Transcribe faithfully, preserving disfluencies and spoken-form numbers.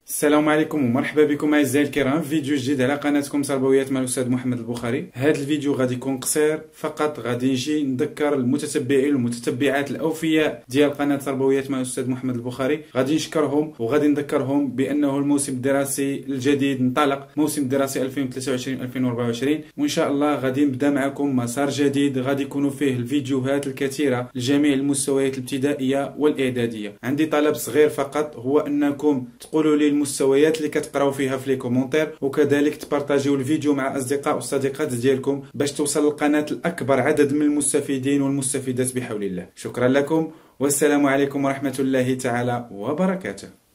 السلام عليكم ومرحبا بكم اعزائي الكرام في فيديو جديد على قناتكم تربويات مع الاستاذ محمد البخاري. هذا الفيديو غادي يكون قصير فقط، غادي نجي نذكر المتتبعين والمتتبعات الاوفياء ديال قناه تربويات مع الاستاذ محمد البخاري، غادي نشكرهم وغادي نذكرهم بانه الموسم الدراسي الجديد انطلق، موسم الدراسي ألفين وثلاثة وعشرين ألفين وأربعة وعشرين، وان شاء الله غادي نبدا معكم مسار جديد غادي يكونوا فيه الفيديوهات الكثيره لجميع المستويات الابتدائيه والاعداديه. عندي طلب صغير فقط، هو انكم تقولوا لي المستويات اللي كتقراو فيها في لي كومونتير، وكذلك تبارطاجيو الفيديو مع اصدقاء والصديقات ديالكم باش توصل القناه لاكبر عدد من المستفيدين والمستفيدات بحول الله. شكرا لكم والسلام عليكم ورحمه الله تعالى وبركاته.